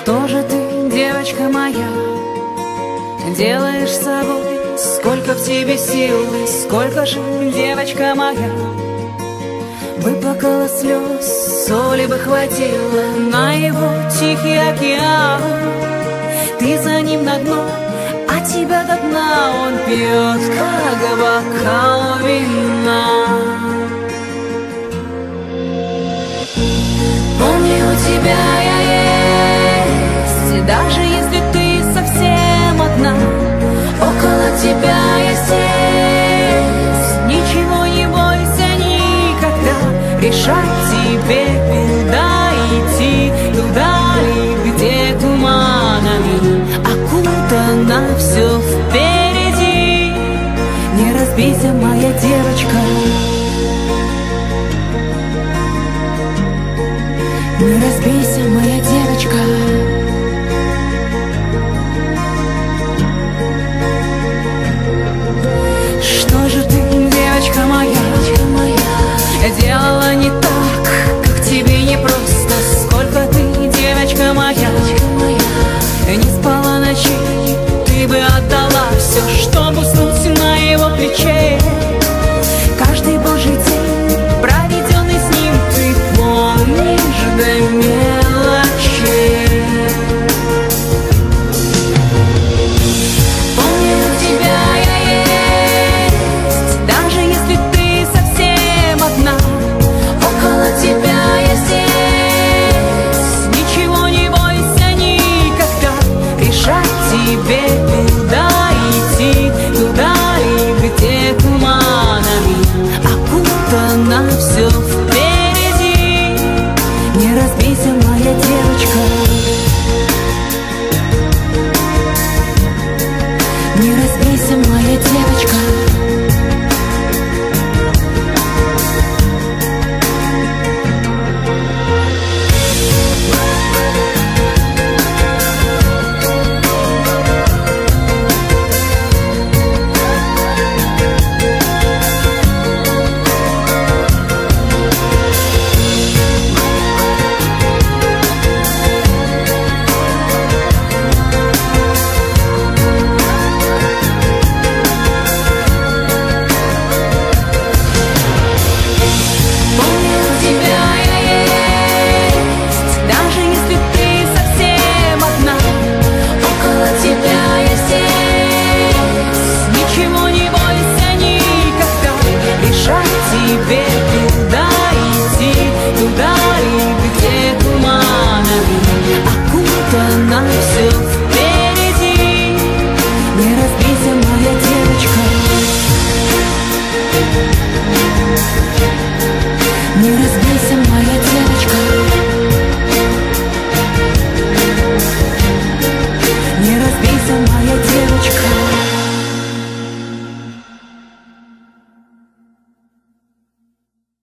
Что же ты, девочка моя, делаешь с собой? Сколько в тебе сил, сколько же, девочка моя, выплакала слез, соли бы хватило на его тихий океан. Ты за ним на дно, а тебя до дна он пьет, как бокал вина. Помни, у тебя я есть, даже если ты совсем одна. Около тебя я здесь, ничего не бойся никогда. Решать тебе, куда идти, туда ли, где туманами окутано все впереди. Не разбейся, моя девочка, не разбейся, моя девочка. Что же ты, девочка моя, делала не так, как тебе не просто? Сколько ты, девочка моя, не спала ночей, ты бы отдала все, что